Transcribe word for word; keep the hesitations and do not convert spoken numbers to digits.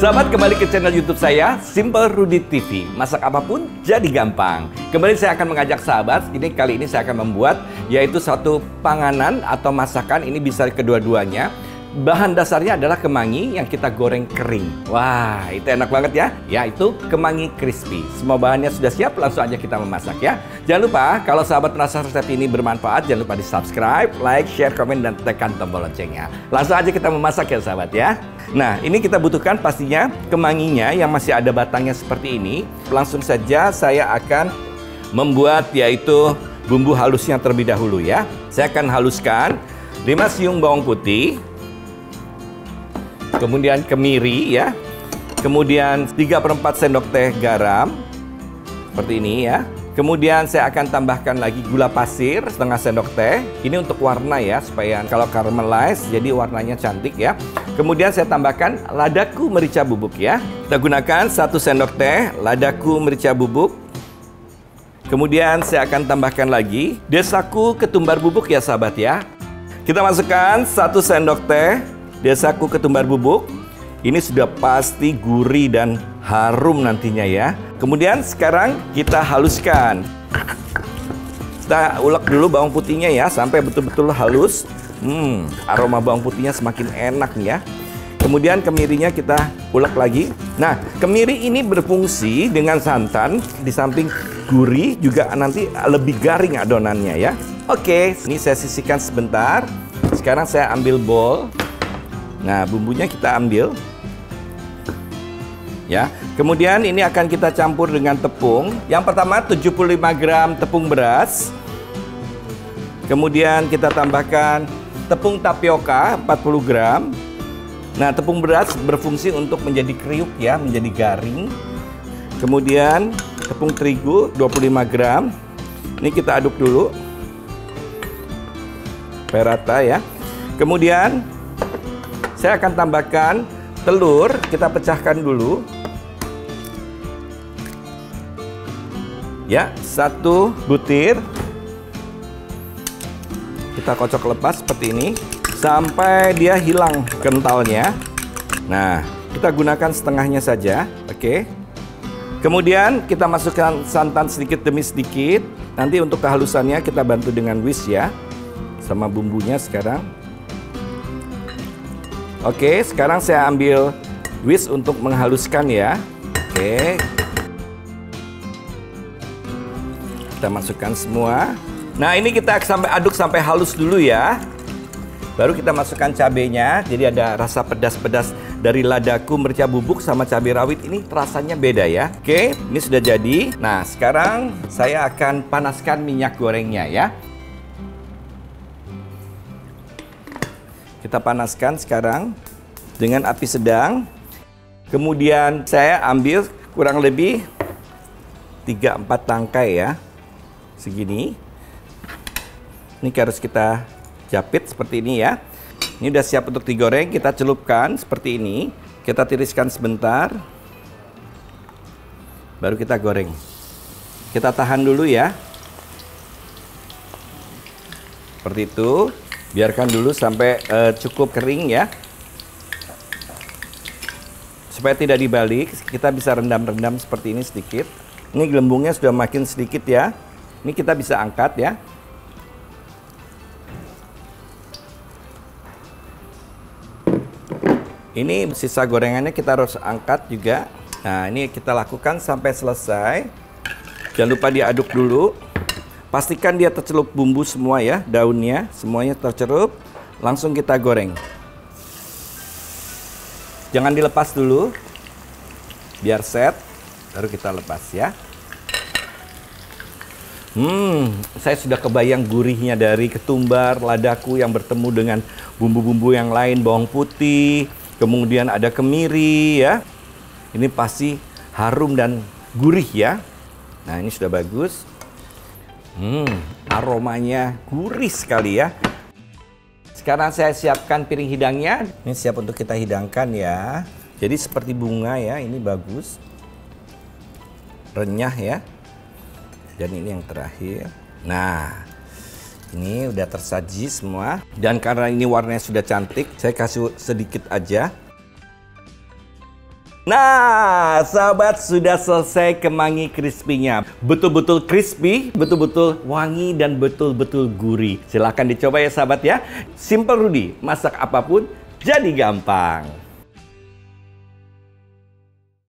Sahabat, kembali ke channel YouTube saya, Simple Rudy T V. Masak apapun jadi gampang. Kembali saya akan mengajak sahabat, ini kali ini saya akan membuat yaitu satu panganan atau masakan, ini bisa kedua-duanya. Bahan dasarnya adalah kemangi yang kita goreng kering. Wah, itu enak banget ya. Yaitu kemangi crispy. Semua bahannya sudah siap, langsung aja kita memasak ya. Jangan lupa, kalau sahabat merasa resep ini bermanfaat, jangan lupa di subscribe, like, share, komen, dan tekan tombol loncengnya. Langsung aja kita memasak ya sahabat ya. Nah, ini kita butuhkan pastinya kemanginya yang masih ada batangnya seperti ini. Langsung saja saya akan membuat yaitu bumbu halusnya terlebih dahulu ya. Saya akan haluskan lima siung bawang putih. Kemudian kemiri ya, kemudian tiga per empat sendok teh garam, seperti ini ya. Kemudian saya akan tambahkan lagi gula pasir setengah sendok teh. Ini untuk warna ya, supaya kalau caramelize jadi warnanya cantik ya. Kemudian saya tambahkan ladaku merica bubuk ya. Kita gunakan satu sendok teh ladaku merica bubuk. Kemudian saya akan tambahkan lagi desaku ketumbar bubuk ya sahabat ya. Kita masukkan satu sendok teh desaku ketumbar bubuk. Ini sudah pasti gurih dan harum nantinya ya. Kemudian sekarang kita haluskan. Kita ulek dulu bawang putihnya ya sampai betul-betul halus. Hmm, aroma bawang putihnya semakin enak nih ya. Kemudian kemirinya kita ulek lagi. Nah, kemiri ini berfungsi dengan santan, di samping gurih juga nanti lebih garing adonannya ya. Oke, ini saya sisihkan sebentar. Sekarang saya ambil bowl. Nah, bumbunya kita ambil ya. Kemudian ini akan kita campur dengan tepung. Yang pertama tujuh puluh lima gram tepung beras. Kemudian kita tambahkan tepung tapioka empat puluh gram. Nah, tepung beras berfungsi untuk menjadi kriuk ya, menjadi garing. Kemudian tepung terigu dua puluh lima gram. Ini kita aduk dulu sampai rata ya. Kemudian saya akan tambahkan telur, kita pecahkan dulu. Ya, satu butir. Kita kocok lepas seperti ini sampai dia hilang kentalnya. Nah, kita gunakan setengahnya saja, oke. Kemudian kita masukkan santan sedikit demi sedikit. Nanti untuk kehalusannya kita bantu dengan whisk ya, sama bumbunya sekarang. Oke, sekarang saya ambil whisk untuk menghaluskan ya. Oke. Kita masukkan semua. Nah, ini kita sampai aduk sampai halus dulu ya. Baru kita masukkan cabenya. Jadi ada rasa pedas-pedas dari ladaku merica bubuk sama cabai rawit, ini rasanya beda ya. Oke, ini sudah jadi. Nah, sekarang saya akan panaskan minyak gorengnya ya. Kita panaskan sekarang dengan api sedang. Kemudian saya ambil kurang lebih tiga empat tangkai ya. Segini. Ini harus kita japit seperti ini ya. Ini udah siap untuk digoreng, kita celupkan seperti ini. Kita tiriskan sebentar. Baru kita goreng. Kita tahan dulu ya. Seperti itu. Biarkan dulu sampai uh, cukup kering ya. Supaya tidak dibalik, kita bisa rendam-rendam seperti ini sedikit. Ini gelembungnya sudah makin sedikit ya. Ini kita bisa angkat ya. Ini sisa gorengannya kita harus angkat juga. Nah, ini kita lakukan sampai selesai. Jangan lupa diaduk dulu. Pastikan dia tercelup bumbu semua ya, daunnya semuanya tercelup. Langsung kita goreng. Jangan dilepas dulu, biar set, baru kita lepas ya. Hmm, saya sudah kebayang gurihnya dari ketumbar ladaku yang bertemu dengan bumbu-bumbu yang lain, bawang putih, kemudian ada kemiri ya. Ini pasti harum dan gurih ya. Nah, ini sudah bagus. Hmm, aromanya gurih sekali ya. Sekarang saya siapkan piring hidangnya. Ini siap untuk kita hidangkan ya. Jadi seperti bunga ya, ini bagus. Renyah ya. Dan ini yang terakhir. Nah, ini udah tersaji semua. Dan karena ini warnanya sudah cantik, saya kasih sedikit aja. Nah, sahabat, sudah selesai kemangi crispy-nya. Betul-betul crispy, betul-betul wangi, dan betul-betul gurih. Silahkan dicoba ya sahabat ya. Simple Rudy, masak apapun jadi gampang.